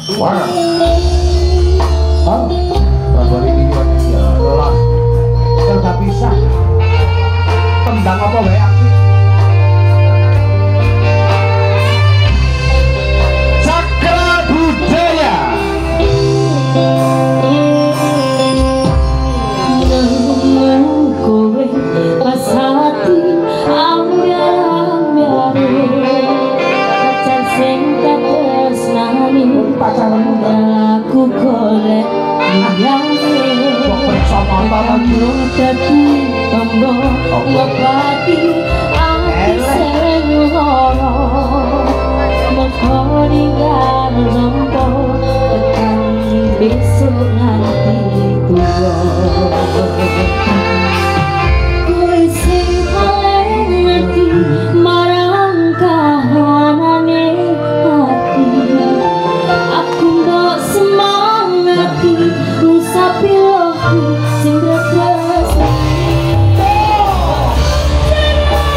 Wah. Oh, baru ini ya lah. Enggak bisa. Tendang apa wae aku. Cakra Budaya. Kowe pas hati ambyar-ambyare pacar sing tak tresnani Pacarmu aku golek liyane kok periksa mata lagi dadi tombo ngobati ati sing lara mengkoni karo nompo tekan besok nganti tuwa. Kowe sing paling ngerti marang kahanane hati, aku mbok semangati ngusapi loku sing tresnani.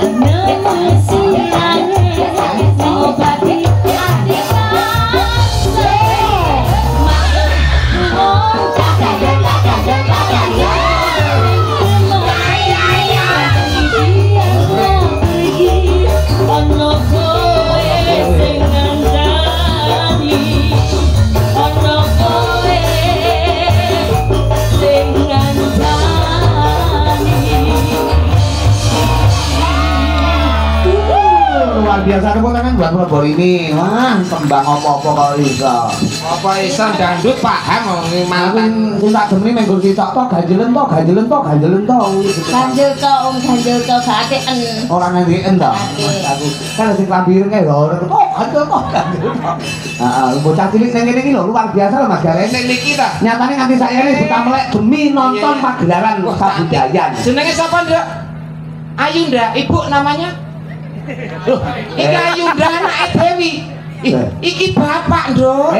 Biasa kok kan buat pelebor ini. Wah, kembang apa-apa kok iso. Apa iso dangdut paham Mantan ku tak demeni menggo sitok to ganjelen to. Ganjel to gak ateken. Ora ngeken to. Aku kan sing klambi ireng lho. Oh, ganjel to. Heeh, bocah cilik ning kene iki lho luar biasa lho Mas Garen. ning niki ta. Nyatane nganti saiki buta melek demi nonton pagelaran kabudayan. Jenenge sapa, Nduk? Ayunda, ibu namanya? Loh, iki Ayunda anake Dewi. Iki bapak, Nduk.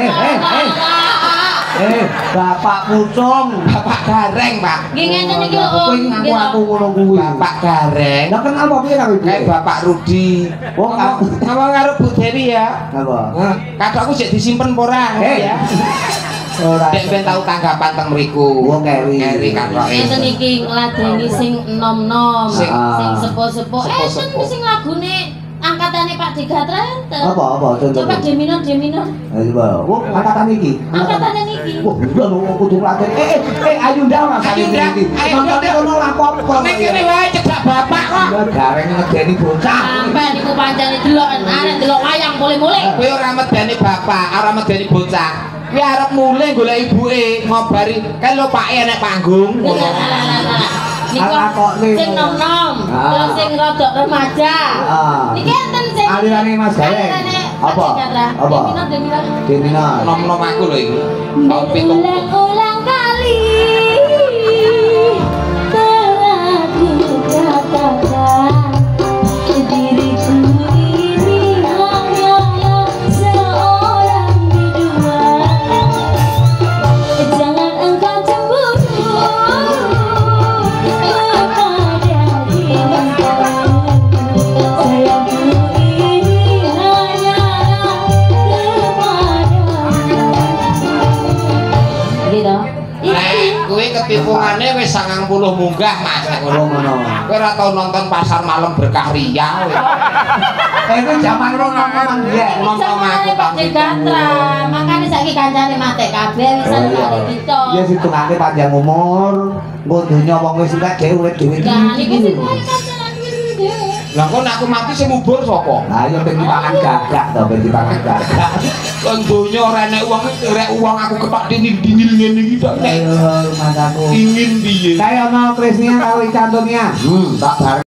Bapak Pucung, Bapak Gareng, Pak. Nggih ngeten iki lho. kowe ngaku aku ngono kuwi. Bapak Gareng. Lah kenal apa piye karo ibu? Kayak Bapak Rudi. Oh, ngomong karo Bu Dewi ya. Apa? Kakakku sik disimpen ora ya. Ora. Dek ben tau tanggapan teng mriku. Wong keri. Keri katoke. Ngeten iki ngladeni sing enom-enom, Sing- sing sepo-sepo. Sepo-sepo. Sing lagune angkatane Pak Digatra enten. Apa contoh? Coba Deminor. Coba. Wong angkatan iki. Angkatane niki. Wah, udah lho kudu ngladen. Ayunda ora Ayunda, Ayunda kono lapo-lapo. Nek kene wae cedak bapak kok. Lah gareng ngedeni bocah. Sampai niku pancene deloken arek delok wayang mulih-mulih. Kowe ora medeni bapak, ora medeni bocah. Kuwi arep mulih golek ibuke ngobari. Kan lho pake enek panggung. Niku sing nom-nom, terus sing rodok remaja. Niki enten sing Alirane Mas Gareng. Apa? Apa? Deminor. Deminor. Nom-nom aku lho iki. Tahun pitung. Ulang kali telah ku katakan diriku ini hanyalah seorang biduan. Jangan engkau cemburu kepada diriku. Sayangku ini hanyalah kepadamu. Gitu. Nek kuwi ketipungane wis 90 munggah Mas nek ngono. Kowe ora tau nonton Pasar Malam Berkah Riau. Itu zaman nom-noman dia. Nom-nom aku Pak Digatra, makane saiki kancane mate kabeh wisan kali kita. Ya situngane panjang umur, nggo donya wong wis entek dhewe urip dhewe iki. Nah, niki sing kancanan dhewe. Lah kok nek aku mati sing mubur sapa? Lah ya ben dipangan gagak to, ben dipangan gagak. Kon donya ora enek uang, rek uang aku kepak dingil ngene iki tok nek Ayo, Mas aku. ingin piye? Kayak mau Krisnia karo Icantonia. Tak bareng.